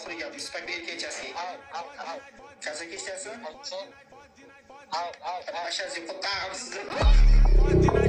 yaxshilik yap. Spaghetti kechasi. Kasa kechasi? Ashasi qutqarib sizni.